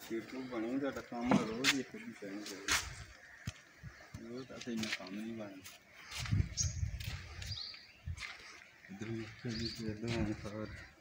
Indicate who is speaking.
Speaker 1: YouTube बनेगा तो काम रोज ये खुद ही करेंगे रोज ऐसे इतना काम नहीं बनेगा इधर